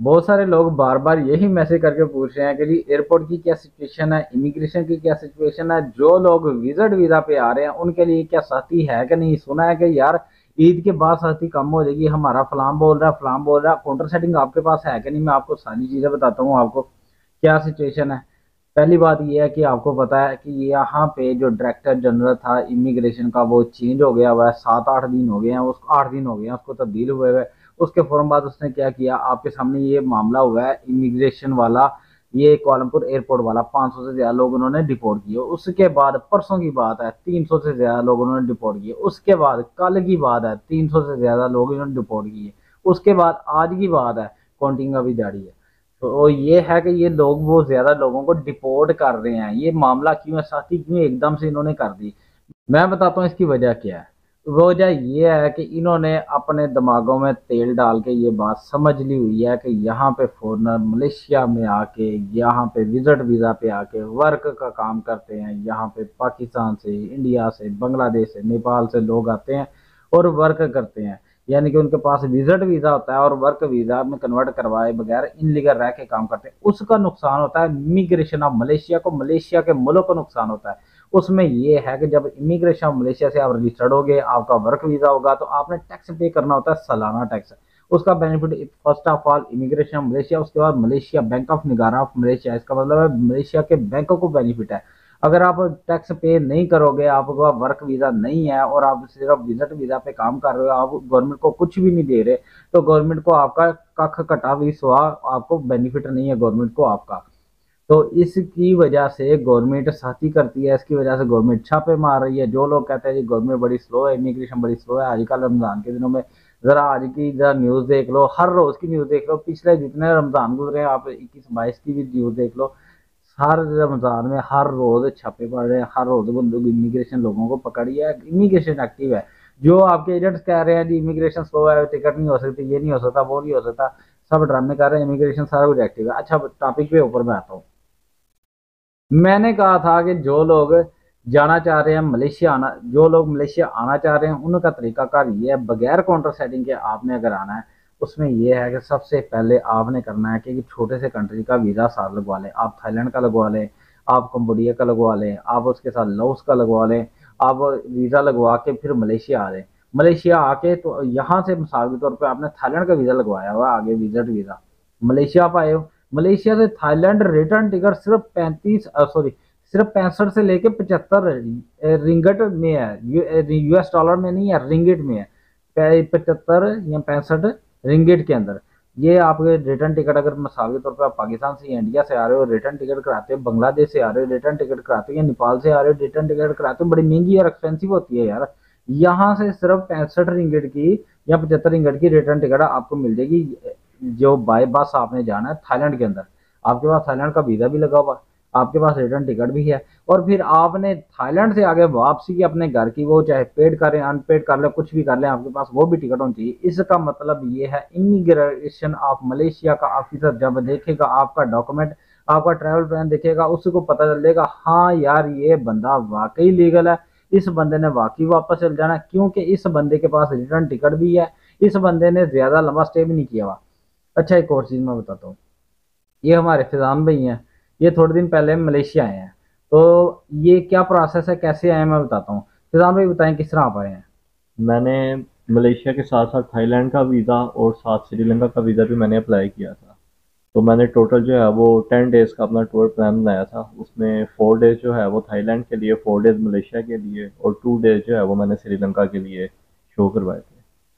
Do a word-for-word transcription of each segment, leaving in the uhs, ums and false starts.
बहुत सारे लोग बार बार यही मैसेज करके पूछ रहे हैं कि जी एयरपोर्ट की क्या सिचुएशन है, इमिग्रेशन की क्या सिचुएशन है, जो लोग विजिट वीजा पे आ रहे हैं उनके लिए क्या सख्ती है कि नहीं। सुना है कि यार ईद के बाद सख्ती कम हो जाएगी, हमारा फलाम बोल रहा है फलाम बोल रहा है। काउंटर सेटिंग आपके पास है कि नहीं, मैं आपको सारी चीजें बताता हूँ आपको क्या सिचुएशन है। पहली बात यह है कि आपको पता है कि यहाँ पे जो डायरेक्टर जनरल था इमिग्रेशन का वो चेंज हो गया हुआ है, सात आठ दिन हो गए हैं, उसको आठ दिन हो गए हैं उसको तब्दील हुए हुए। उसके फौरन बाद उसने क्या किया, आपके सामने ये मामला हुआ है इमिग्रेशन वाला, ये कोलमपुर एयरपोर्ट वाला पाँच सौ से ज्यादा लोग उन्होंने डिपोर्ट किए। उसके बाद परसों की बात है तीन सौ से ज्यादा लोग उन्होंने डिपोर्ट किए। उसके बाद कल की बात है तीन सौ से ज्यादा लोग इन्होंने डिपोर्ट किए। उसके बाद आज की बात है, काउंटिंग अभी जारी है। तो ये है कि ये लोग वो ज्यादा लोगों को डिपोर्ट कर रहे हैं। ये मामला क्यों है, साथी क्यों एकदम से इन्होंने कर दी, मैं बताता हूँ इसकी वजह क्या है। वजह ये है कि इन्होंने अपने दिमागों में तेल डाल के ये बात समझ ली हुई है कि यहाँ पे फॉरनर मलेशिया में आके यहाँ पे विजिट वीज़ा पे आके वर्क का काम करते हैं। यहाँ पे पाकिस्तान से, इंडिया से, बांग्लादेश से, नेपाल से लोग आते हैं और वर्क करते हैं। यानी कि उनके पास विजिट वीज़ा होता है और वर्क वीज़ा में कन्वर्ट करवाए बगैर इनलीगल रह के काम करते हैं। उसका नुकसान होता है इमिग्रेशन ऑफ मलेशिया को, मलेशिया के मुल्क को नुकसान होता है। उसमें ये है कि जब इमिग्रेशन ऑफ मलेशिया से आप रजिस्टर्ड हो गए, आपका वर्क वीज़ा होगा, तो आपने टैक्स पे करना होता है, सालाना टैक्स। उसका benefit first of all immigration of Malaysia, उसके बाद Malaysia bank of Negara of Malaysia. इसका मतलब है मलेशिया के बैंकों को बेनिफिट है। अगर आप टैक्स पे नहीं करोगे, आपका वर्क वीज़ा नहीं है और आप सिर्फ विजिट वीज़ा पे काम कर रहे हो, आप गवर्नमेंट को कुछ भी नहीं दे रहे, तो गवर्नमेंट को आपका कख कटा भी सुहा, आपको बेनिफिट नहीं है गवर्नमेंट को आपका। तो इसकी वजह से गवर्नमेंट सख्ती करती है, इसकी वजह से गवर्नमेंट छापे मार रही है। जो लोग कहते हैं जी गवर्नमेंट बड़ी स्लो है, इमिग्रेशन बड़ी स्लो है, आजकल रमजान के दिनों में जरा आज की जरा न्यूज़ देख लो, हर रोज की न्यूज़ देख लो, पिछले जितने रमजान गुजरे हैं आप इक्कीस बाईस की भी न्यूज़ देख लो, हर रमजान में हर रोज छापे पड़ रहे हैं, हर रोज बंदूक इमिग्रेशन लोगों को पकड़ी है, इमिग्रेशन एक्टिव है। जो आपके एजेंट्स कह रहे हैं जी इमिग्रेशन स्लो है, टिकट नहीं हो सकती, ये नहीं हो सकता, वो नहीं हो सकता, सब ड्रामे कर रहे हैं, इमिग्रेशन सारा कुछ एक्टिव है। अच्छा टॉपिक पे ऊपर मैं आता हूँ। मैंने कहा था कि जो लोग जाना चाह रहे हैं मलेशिया आना, जो लोग मलेशिया आना चाह रहे हैं उनका तरीकाकार ये है, बगैर काउंटर सेटिंग के आपने अगर आना है, उसमें यह है कि सबसे पहले आपने करना है कि छोटे से कंट्री का वीज़ा साथ लगवा लें। आप थाईलैंड का लगवा लें, आप कंबोडिया का लगवा लें, आप उसके साथ लाओस का लगवा लें। आप वीज़ा लगवा के फिर मलेशिया आ जाए। मलेशिया आके तो यहाँ से मिसाल के तौर पर आपने थाईलैंड का वीज़ा लगवाया हुआ, आगे विजिट वीज़ा मलेशिया आप आए हो, मलेशिया से थाईलैंड रिटर्न टिकट सिर्फ पैंतीस सॉरी सिर्फ पैंसठ से लेके पचहत्तर रिंगट में है, यूएस डॉलर में नहीं है, रिंगिट में है, पचहत्तर या पैंसठ रिंगिट के अंदर। ये आपके रिटर्न टिकट अगर मिसाल के तौर पर आप पाकिस्तान से या इंडिया से आ रहे हो रिटर्न टिकट कराते हो, बांग्लादेश से आ रहे हो रिटर्न टिकट कराते हो, या नेपाल से आ रहे हो रिटर्न टिकट कराते हो, बड़ी महंगी और एक्सपेंसिव होती है यार। यहाँ से सिर्फ पैंसठ रिंगिट की या पचहत्तर रिंगिट की रिटर्न टिकट आपको मिल जाएगी। जो बाय बस आपने जाना है थाईलैंड के अंदर, आपके पास थाईलैंड का वीज़ा भी लगा हुआ, आपके पास रिटर्न टिकट भी है, और फिर आपने थाईलैंड से आगे वापसी की अपने घर की, वो चाहे पेड करें अनपेड कर ले कुछ भी कर ले, आपके पास वो भी टिकट होनी चाहिए। इसका मतलब ये है इमिग्रेशन ऑफ मलेशिया का ऑफिसर जब देखेगा आपका डॉक्यूमेंट, आपका ट्रैवल प्लान देखेगा, उसको पता चलेगा हाँ यार ये बंदा वाकई लीगल है, इस बंदे ने वाकई वापस चल जाना, क्योंकि इस बंदे के पास रिटर्न टिकट भी है, इस बंदे ने ज्यादा लंबा स्टे भी नहीं किया हुआ। अच्छा एक और चीज़ मैं बताता हूँ, ये हमारे फिजान भाई हैं, ये थोड़े दिन पहले मलेशिया आए हैं। तो ये क्या प्रोसेस है, कैसे आए हैं, मैं बताता हूँ। फिजान भाई बताएं किस तरह आप आए हैं। मैंने मलेशिया के साथ साथ थाईलैंड का वीज़ा और साथ श्रीलंका का वीज़ा भी मैंने अप्लाई किया था। तो मैंने टोटल जो है वो टेन डेज़ का अपना टूर प्लान बनाया था। उसमें फोर डेज़ जो है वो थाईलैंड के लिए, फोर डेज़ मलेशिया के लिए और टू डेज़ जो है वो मैंने श्रीलंका के लिए शो करवाए थे।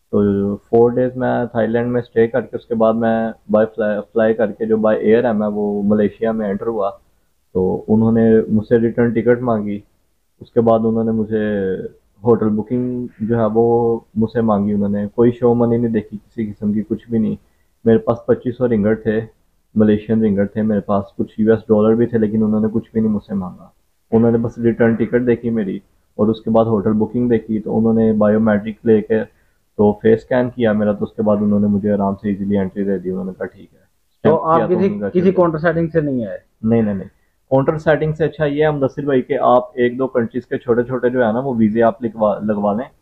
तो फोर डेज़ मैं थाईलैंड में स्टे करके उसके बाद मैं बाय फ्लाई फ्लाई करके जो बाय एयर है मैं वो मलेशिया में एंटर हुआ। तो उन्होंने मुझसे रिटर्न टिकट मांगी। उसके बाद उन्होंने मुझे होटल बुकिंग जो है वो मुझसे मांगी। उन्होंने कोई शो मनी नहीं देखी किसी किस्म की, कुछ भी नहीं। मेरे पास पच्चीस सौ रिंगट थे, मलेशियन रिंगट थे मेरे पास, कुछ यूएस डॉलर भी थे, लेकिन उन्होंने कुछ भी नहीं मुझसे मांगा। उन्होंने बस रिटर्न टिकट देखी मेरी और उसके बाद होटल बुकिंग देखी। तो उन्होंने बायोमेट्रिक लेके तो फेस स्कैन किया मेरा, तो उसके बाद उन्होंने मुझे आराम से इजीली एंट्री दे दी। उन्होंने कहा ठीक है, तो स्टैंप किया आप तो किसी उन्होंने कहा किसी चल जाओ। काउंटर सेटिंग से नहीं आए। नहीं नहीं नहीं, काउंटर सेटिंग से अच्छा ये है मुदस्सिर भाई कि आप एक दो कंट्रीज के छोटे छोटे जो है ना वो वीजे आप लिखवा लगवा लें।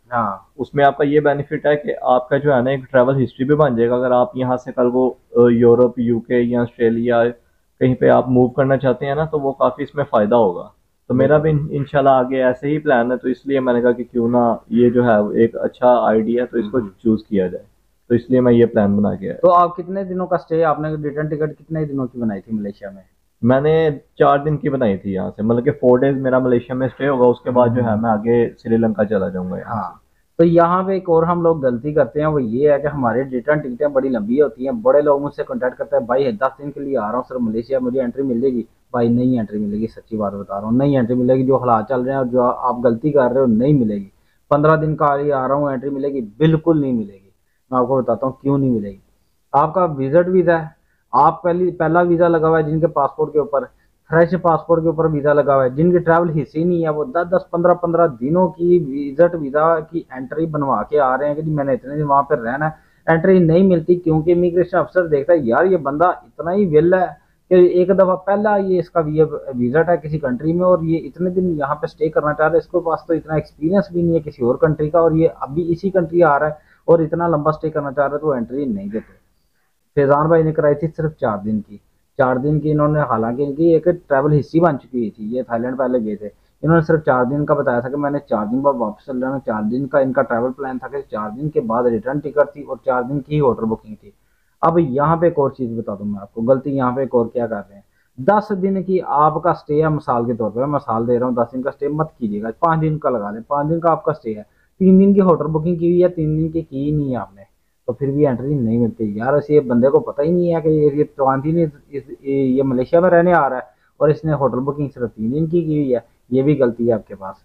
हाँ उसमें आपका ये बेनिफिट है कि आपका जो है ना एक ट्रैवल हिस्ट्री भी बन जाएगा। अगर आप यहाँ से कल को अ, यूरोप, यूके या ऑस्ट्रेलिया कहीं पे आप मूव करना चाहते हैं ना, तो वो काफ़ी इसमें फ़ायदा होगा। तो मेरा भी बिल्कुल। इंशाल्लाह आगे ऐसे ही प्लान है, तो इसलिए मैंने कहा कि क्यों ना ये जो है एक अच्छा आइडिया है, तो इसको हम्म। चूज़ किया जाए। तो इसलिए मैं ये प्लान बना के आया। तो आप कितने दिनों का स्टे, आपने रिटर्न टिकट कितने दिनों की बनाई थी मलेशिया में? मैंने चार दिन की बनाई थी यहाँ से, मतलब कि फोर डेज मेरा मलेशिया में स्टे होगा, उसके बाद जो है हम्म। मैं आगे श्रीलंका चला जाऊंगा यहाँ से। हाँ। तो यहाँ पे एक और हम लोग गलती करते हैं, वो ये है कि हमारी रिटर्न टिकटें बड़ी लंबी होती हैं। बड़े लोग मुझसे कांटेक्ट करते हैं, भाई दस दिन के लिए आ रहा हूँ सर मलेशिया, मुझे एंट्री मिलेगी? भाई नहीं एंट्री मिलेगी, सच्ची बात बता रहा हूँ, नहीं एंट्री मिलेगी। जो हालात चल रहे हैं और जो आप गलती कर रहे हो, नहीं मिलेगी। पंद्रह दिन का लिए आ रहा हूँ, एंट्री मिलेगी? बिल्कुल नहीं मिलेगी। मैं आपको बताता हूँ क्यों नहीं मिलेगी। आपका विजिट वीजा है, आप पहली पहला वीजा लगा हुआ है जिनके पासपोर्ट के ऊपर, फ्रेश पासपोर्ट के ऊपर वीजा लगा हुआ है, जिनकी ट्रैवल हिस्ट्री नहीं है, वो दस दस पंद्रह पंद्रह दिनों की विजिट वीजा की एंट्री बनवा के आ रहे हैं कि जी मैंने इतने दिन वहां पर रहना है। एंट्री नहीं मिलती क्योंकि इमिग्रेशन अफसर देखता है यार ये बंदा इतना ही विल है कि एक दफा पहला ये इसका विजिट है किसी कंट्री में, और ये इतने दिन यहाँ पे स्टे करना चाह रहा है, इसके पास तो इतना एक्सपीरियंस भी नहीं है किसी और कंट्री का, और ये अभी इसी कंट्री आ रहा है और इतना लंबा स्टे करना चाह रहा है, तो एंट्री नहीं देते। फैजान भाई ने कराई थी सिर्फ चार दिन की। चार दिन की इन्होंने, हालांकि इनकी एक ट्रैवल हिस्ट्री बन चुकी हुई थी, ये थाईलैंड पहले गए थे, इन्होंने सिर्फ चार दिन का बताया था कि मैंने चार दिन बाद वापस चल जाना। चार दिन का इनका ट्रैवल प्लान था कि चार दिन के बाद रिटर्न टिकट थी और चार दिन की ही होटल बुकिंग थी। अब यहाँ पे एक और चीज बता दूं मैं आपको, गलती यहाँ पे एक और क्या कर रहे हैं। दस दिन की आपका स्टे है, मिसाल के तौर पर मैं मिसाल दे रहा हूँ, दस दिन का स्टे मत कीजिएगा, पांच दिन का लगा लें, पांच दिन का आपका स्टे है, तीन दिन की होटल बुकिंग की हुई है, तीन दिन की की ही नहीं है आपने, तो फिर भी एंट्री नहीं मिलती। यार ऐसे ये बंदे को पता ही नहीं है कि ये ये ट्वांती ने इस, ये, ये मलेशिया में रहने आ रहा है और इसने होटल बुकिंग सिर्फ तीन दिन की की हुई है। ये भी गलती है आपके पास।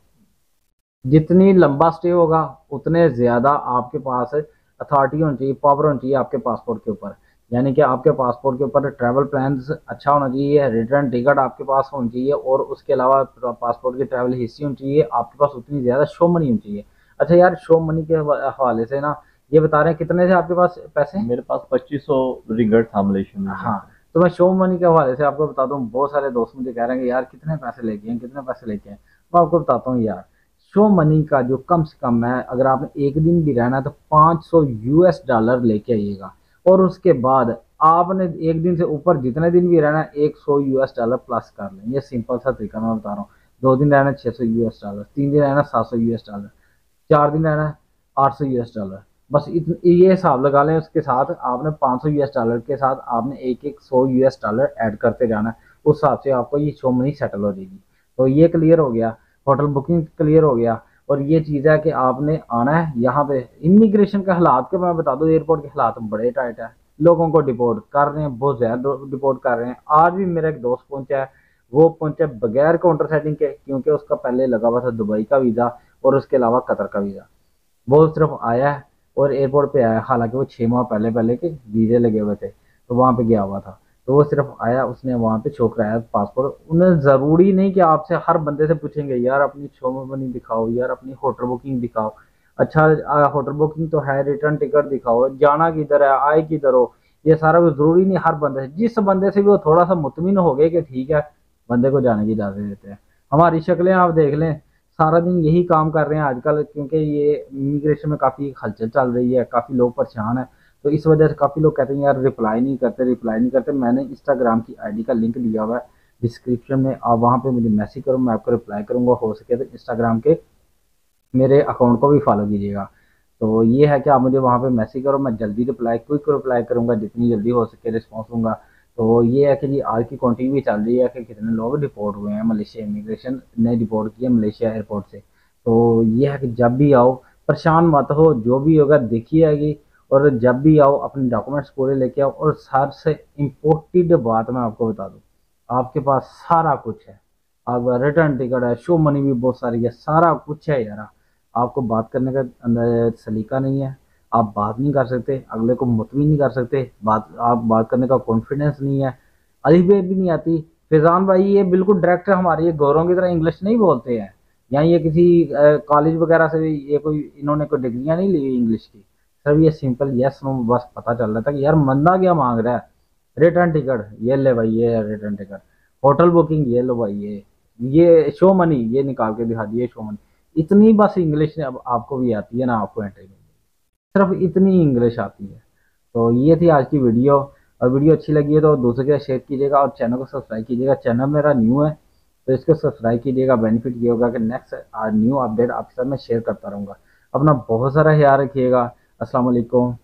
जितनी लंबा स्टे होगा उतने ज्यादा आपके पास अथॉरिटी होनी चाहिए, पावर होनी चाहिए आपके पासपोर्ट के ऊपर। यानी कि आपके पासपोर्ट के ऊपर ट्रैवल प्लान अच्छा होना चाहिए, रिटर्न टिकट आपके पास होनी चाहिए, और उसके अलावा पासपोर्ट की ट्रैवल हिस्ट्री होनी चाहिए आपके पास, उतनी ज्यादा शो मनी होनी चाहिए। अच्छा यार, शो मनी के हवाले से ना, ये बता रहे हैं कितने थे आपके पास पैसे? मेरे पास पच्चीस सौ रिंगट था मलेशियन में। हाँ। तो मैं शो मनी के हवाले से आपको बता दूं, बहुत सारे दोस्त मुझे कह रहे हैं कि यार कितने पैसे लेके हैं, कितने पैसे लेके हैं। मैं आपको बताता हूँ यार, शो मनी का जो कम से कम है, अगर आपने एक दिन भी रहना है तो पाँच सौ यूएस डॉलर लेके आइएगा, और उसके बाद आपने एक दिन से ऊपर जितने दिन भी रहना है एक सौ यूएस डॉलर प्लस कर लें। ये सिंपल सा तरीका मैं बता रहा हूँ। दो दिन रहना है छह सौ यूएस डॉलर, तीन दिन रहना सात सौ यूएस डॉलर, चार दिन रहना है आठ सौ यूएस डॉलर। बस इत, ये हिसाब लगा लें। उसके साथ आपने पाँच सौ यूएस डॉलर के साथ आपने एक एक सौ यूएस डॉलर ऐड करते जाना है, उस हिसाब से आपको ये शो मनी सेटल हो जाएगी। तो ये क्लियर हो गया, होटल बुकिंग क्लियर हो गया। और ये चीज़ है कि आपने आना है यहाँ पे। इमिग्रेशन के हालात के मैं बता दूं, एयरपोर्ट के हालात बड़े टाइट है, लोगों को डिपोर्ट कर रहे हैं, बहुत ज्यादा डिपोर्ट कर रहे हैं। आज भी मेरा एक दोस्त पहुंचा है, वो पहुंचा बगैर काउंटर सेटिंग के, क्योंकि उसका पहले लगा हुआ था दुबई का वीज़ा और उसके अलावा कतर का वीज़ा। वो सिर्फ आया है और एयरपोर्ट पे आया, हालांकि वो छः माह पहले पहले के वीज़े लगे हुए थे, तो वहाँ पे गया हुआ था। तो वो सिर्फ आया, उसने वहाँ पे शो कराया पासपोर्ट। उन्हें ज़रूरी नहीं कि आपसे हर बंदे से पूछेंगे यार अपनी शो मनी दिखाओ, यार अपनी होटल बुकिंग दिखाओ। अच्छा होटल बुकिंग तो है, रिटर्न टिकट दिखाओ, जाना किधर है, आए किधर हो, ये सारा कुछ ज़रूरी नहीं हर बंदे से। जिस बंदे से भी वो थोड़ा सा मुतमिन हो गए कि ठीक है, बंदे को जाने की इजाज़त देते हैं। हमारी शक्लें आप देख लें, सारा दिन यही काम कर रहे हैं आजकल, क्योंकि ये इमिग्रेशन में काफ़ी हलचल चल रही है, काफ़ी लोग परेशान हैं। तो इस वजह से काफ़ी लोग कहते हैं यार रिप्लाई नहीं करते, रिप्लाई नहीं करते। मैंने इंस्टाग्राम की आईडी का लिंक दिया हुआ है डिस्क्रिप्शन में, आप वहाँ पे मुझे मैसेज करो, मैं आपको रिप्लाई करूँगा। हो सके तो इंस्टाग्राम के मेरे अकाउंट को भी फॉलो कीजिएगा। तो ये है कि आप मुझे वहाँ पे मैसेज करो, मैं जल्दी रिप्लाई, क्विक रिप्लाई करूँगा, जितनी जल्दी हो सके रिस्पॉन्स दूंगा। तो ये है कि जी आज की कंटिन्यू भी चल रही है कि कितने लोग डिपोर्ट हुए हैं, मलेशिया इमिग्रेशन ने डिपोर्ट किया मलेशिया एयरपोर्ट से। तो ये है कि जब भी आओ परेशान मत हो, जो भी होगा देखी आएगी। और जब भी आओ अपने डॉक्यूमेंट्स पूरे लेके आओ, और सबसे इम्पोर्टेंट बात मैं आपको बता दूँ, आपके पास सारा कुछ है, आपका रिटर्न टिकट है, शो मनी भी बहुत सारी है, सारा कुछ है यार। आपको बात करने का अंदर सलीका नहीं है, आप बात नहीं कर सकते, अगले को मुतमिन नहीं कर सकते, बात आप बात करने का कॉन्फिडेंस नहीं है, अलिफ बे भी नहीं आती। फैजान भाई ये बिल्कुल डायरेक्ट हमारे ये गौरों की तरह इंग्लिश नहीं बोलते हैं, या ये किसी कॉलेज वगैरह से भी ये कोई इन्होंने कोई डिग्रियां नहीं ली हुई इंग्लिश की। सर ये सिंपल यस नो बस पता चल रहा था कि यार बंदा क्या मांग रहा है। रिटर्न टिकट ये ले भाई, ये रिटर्न टिकट, होटल बुकिंग ये लो भाई, ये ये शो मनी ये निकाल के दिखा दिए शो मनी। इतनी बस इंग्लिश अब आपको भी आती है ना, आपको एंट्री नहीं, सिर्फ इतनी इंग्लिश आती है। तो ये थी आज की वीडियो। और वीडियो अच्छी लगी है तो दूसरे के साथ शेयर कीजिएगा और चैनल को सब्सक्राइब कीजिएगा। चैनल मेरा न्यू है तो इसको सब्सक्राइब कीजिएगा। बेनिफिट ये होगा कि नेक्स्ट न्यू अपडेट आपके साथ मैं शेयर करता रहूँगा। अपना बहुत सारा ख्याल रखिएगा। अस्सलाम वालेकुम।